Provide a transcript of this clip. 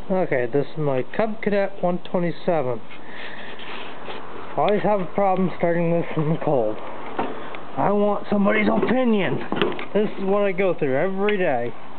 Okay, this is my Cub Cadet 127. I always have a problem starting this in the cold. I want somebody's opinion. This is what I go through every day.